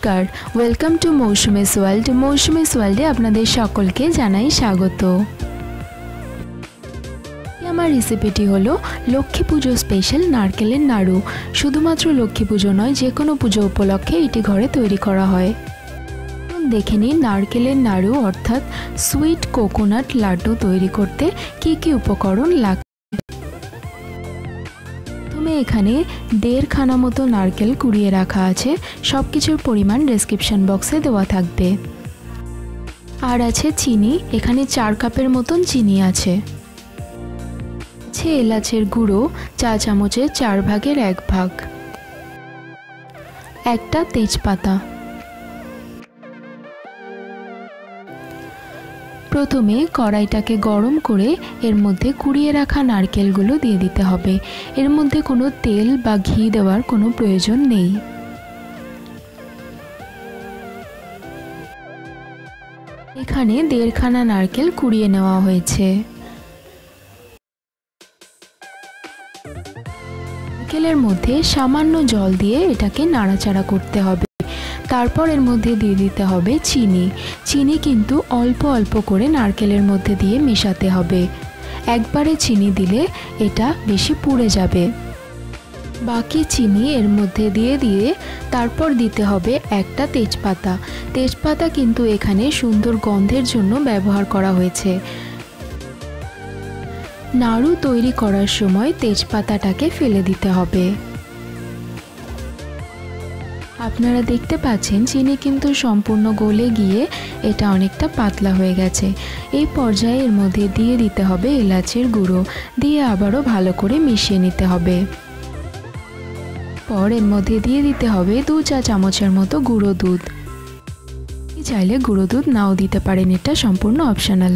नमस्कार welcome to Mousumi's world. Mousumi's वर्ल्डे आपनादेर सकलके जानाई स्वागत। आमार रेसिपिटी हलो लक्ष्मी पुजो स्पेशल नारकेलेर नाड़ू। शुधुमात्र लक्ष्मी पुजो नय, जे कोनो पुजो उपलक्षे एटी घरे तैरी करा हय। देखे निन नारकेलेर नाड़ू अर्थात सुइट कोकोनाट लाड्डू तैरी करते की उपकरण लागे। एखाने 1.5 खाना मतो नारकेल कुड़िए रखा आछे। सबकिछुर परिमाण डेसक्रिप्शन बक्से देওয়া থাকবে। আর আছে চিনি, এখানে 4 কাপের মতন চিনি আছে। এলাচের গুঁড়ো চা চামচের 4 ভাগের 1 ভাগ, একটা তেজপাতা। प्रथमे कड़ाईटाके गरम करे एर मध्य कुड़िए रखा नारकेलगुलो दिए दिते हबे। एर मध्य कोनो तेल बा घी देवार कोनो प्रयोजन नेई। एखाने 1.5 खाना नारकेल कुड़िए नेওয়া হয়েছে। नारकेलेर मध्य सामान्य जल दिए एटाके नाड़ाचाड़ा करते हबे। तारपर एर मध्य दिए दिते हबे चीनी। चीनी किन्तु अल्प अल्प करे नारकेलेर मध्य दिए मेशाते हबे। एकबारे चीनी दिले एटा बेशी पुड़े जाबे। बाकी चीनी एर मध्य दिए दिए तारपर दिते हबे एकटा तेजपाता। तेजपाता किन्तु एखाने सुंदर गंधेर जोन्नो व्यवहार करा हयेछे। नाड़ू तैरी करार समय तेजपाताटाके फेले दिते हबे। আপনারা দেখতে পাচ্ছেন চিনি কিন্তু সম্পূর্ণ গলে গিয়ে এটা অনেকটা পাতলা হয়ে গেছে। এই পর্যায়ে এর মধ্যে দিয়ে দিতে হবে এলাচের গুঁড়ো, দিয়ে আবারও ভালো করে মিশিয়ে নিতে হবে। পর এর মধ্যে দিয়ে দিতে হবে 2 চা চামচের মতো গুঁড়ো দুধ। চাইলে গুঁড়ো দুধ নাও দিতে পারেন, এটা সম্পূর্ণ অপশনাল।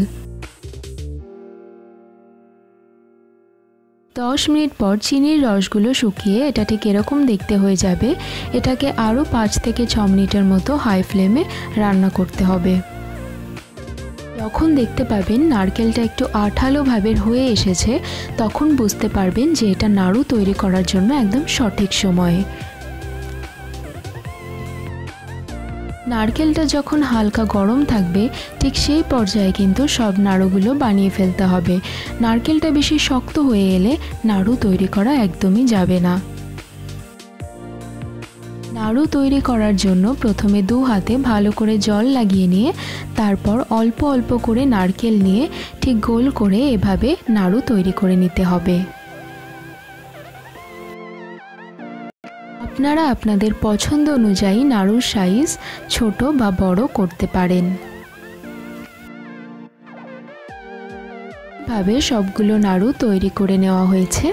10 मिनट पर चीनिर रसगुलो शुकिये एटा ठीक एरकम देखते हो जाबे। एटाके आरो 5 থেকে 6 मिनिटेर मतो हाई फ्लेमे रान्ना करते हबे। যখন দেখতে পাবেন নারকেলটা একটু আঠালো ভাবের হয়ে এসেছে, তখন বুঝতে পারবেন যে এটা নাড়ু তৈরি করার জন্য একদম সঠিক সময়। নারকেলটা যখন হালকা গরম থাকবে ঠিক সেই পর্যায়ে কিন্তু সব নাড়ুগুলো বানিয়ে ফেলতে হবে। নারকেলটা বেশি শক্ত হয়ে এলে নাড়ু তৈরি করা একদমই যাবে না। নাড়ু তৈরি করার জন্য প্রথমে 2 হাতে ভালো করে জল লাগিয়ে নিয়ে তারপর অল্প অল্প করে নারকেল নিয়ে ঠিক গোল করে এভাবে নাড়ু তৈরি করে নিতে হবে। আপনারা আপনাদের পছন্দ অনুযায়ী নাড়ুর সাইজ ছোট বা বড় করতে পারেন। ভাবে সবগুলো নাড়ু তৈরি করে নেওয়া হয়েছে।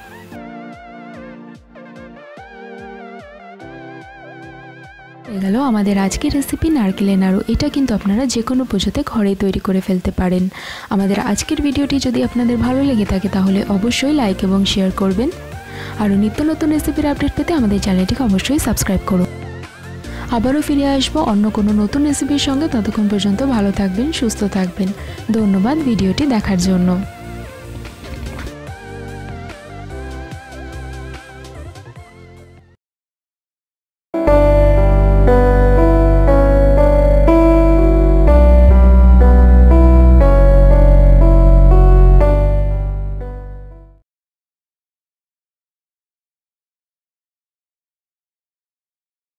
গেল আমাদের আজকের রেসিপি নারকেলের নাড়ু। এটা কিন্তু আপনারা যে কোনো পুজোতে ঘরেই তৈরি করে ফেলতে পারেন। আমাদের আজকের ভিডিওটি যদি আপনাদের ভালো লেগে থাকে তাহলে অবশ্যই লাইক এবং শেয়ার করবেন। আর নিত্য নতুন রেসিপির আপডেট পেতে আমাদের চ্যানেলটিকে অবশ্যই সাবস্ক্রাইব করুন। আবারও ফিরে আসবো অন্য কোনো নতুন রেসিপির সঙ্গে। ততক্ষণ পর্যন্ত ভালো থাকবেন, সুস্থ থাকবেন। ধন্যবাদ ভিডিওটি দেখার জন্য।